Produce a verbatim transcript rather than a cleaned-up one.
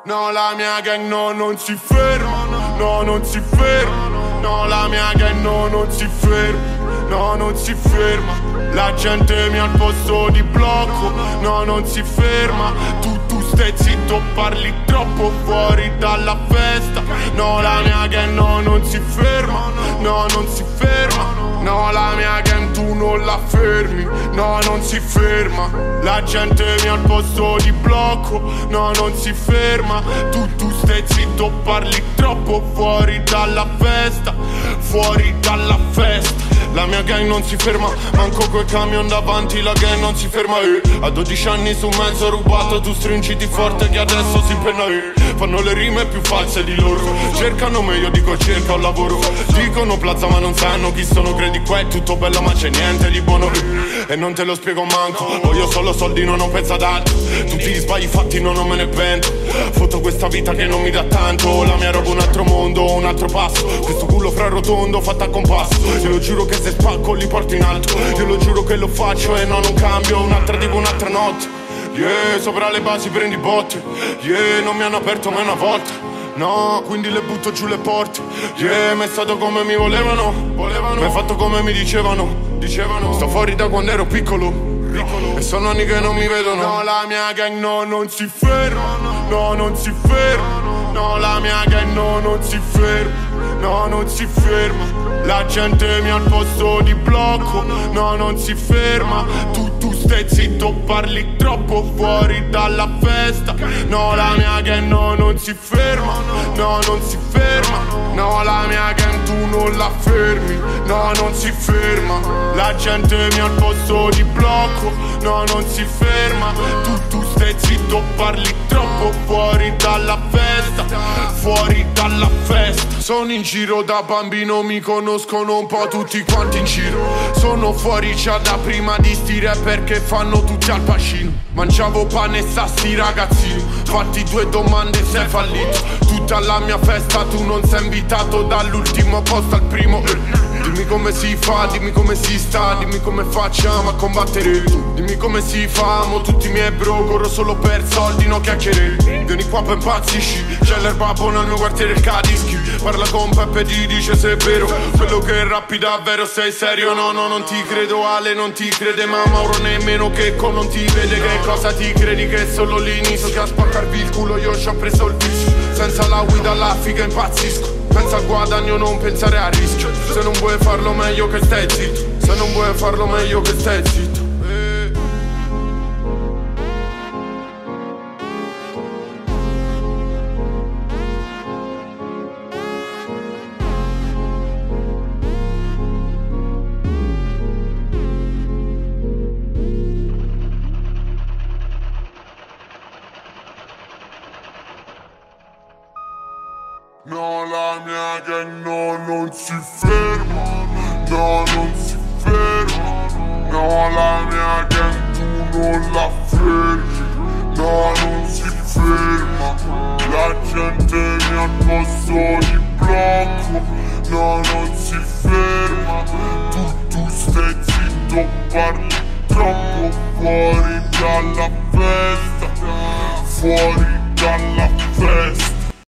No, la mia gang no, non si ferma. No, non si ferma. No, la mia gang no, non si ferma. No, non si ferma. La gente mi ha al posto di blocco. No, non si ferma. Tu, tu stai zitto, parli troppo fuori dalla festa. No, la mia gang no, non si ferma. No, non si ferma. No, la mia gang tu non la fermi. No, non si ferma. La gente mi ha al posto di blocco. No, non si ferma. Tu, tu stai zitto, parli troppo fuori dalla festa. Fuori dalla festa. La mia gang non si ferma, manco quel camion davanti, la gang non si ferma, eh. A dodici anni su mezzo rubato, tu stringiti forte che adesso si impenna, eh. Fanno le rime più false di loro. Cercano me, io dico cerca un lavoro. Dicono plaza ma non sanno chi sono. Credi qua è tutto bello ma c'è niente di buono, eh. E non te lo spiego manco. Voglio solo soldi, non ho pensa ad altro. Tutti gli sbagli fatti non me ne pento. Foto questa vita che non mi dà tanto. La mia roba un altro mondo, un altro passo. Questo culo fra rotondo fatto a compasso. Te lo giuro che se spacco li porto in alto. Io lo giuro che lo faccio e no non cambio. Un'altra tipo un'altra notte. Yeah, sopra le basi prendi botte. Yeah, non mi hanno aperto mai una volta. No, quindi le butto giù le porte. Yeah, mi è stato come mi volevano. Volevano. Mi è fatto come mi dicevano. Dicevano. Sto fuori da quando ero piccolo. Piccolo. E sono anni che non mi vedono. No, la mia gang no, non si ferma. No, non si ferma. No, la mia gang no, non si ferma. No, non si ferma. La gente mi ha al posto di blocco. No, non si ferma. Tu, tu stai zitto, parli troppo fuori dalla festa. No, la mia gang no, non si ferma. No, non si ferma. No, la mia gang tu non la fermi. No, non si ferma. La gente mi ha al posto di blocco. No, non si ferma. Tu, tu stai zitto, parli troppo fuori dalla festa. Fuori dalla festa. Sono in giro da bambino, mi conoscono un po' tutti quanti in giro. Sono fuori già da prima di sti rapper che fanno tutti al bacino. Mangiavo pane e sassi ragazzino. Fatti due domande se hai fallito. Tutta la mia festa tu non sei invitato dall'ultimo posto al primo. Dimmi come si fa, dimmi come si sta, dimmi come facciamo a combattere. Dimmi come si fa, amo tutti i miei bro, corro solo per soldi, no chiacchiere. Vieni qua per impazzisci, c'è l'erba buona al mio quartiere il Cadischi. Parla con Peppe e ti dice se è vero, quello che rappi davvero sei serio. No, no, non ti credo Ale, non ti crede ma Mauro nemmeno Checco non ti vede. Che cosa ti credi che è solo l'inizio? Che a spaccarvi il culo io ci ho preso il vizio. Senza la guida alla figa impazzisco. Pensa al guadagno, non pensare a rischio. Se non vuoi farlo meglio che stai zitto. Se non vuoi farlo meglio che stai zitto. No, la mia gang no, non si ferma. No, non si ferma. No, la mia gang tu non la fermi. No, non si ferma. La gente mi ha al posto di blocco. No, non si ferma. Tu, tu stai zitto, parli troppo fuori dalla festa. Fuori dalla